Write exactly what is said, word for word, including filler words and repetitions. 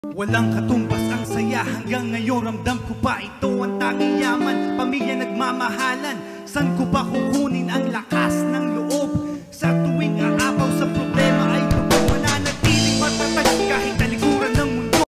Walang katumbas ang saya, hanggang ngayon ramdam ko pa ito. Ang tanging yaman, pamilya nagmamahalan. San ko ba kukunin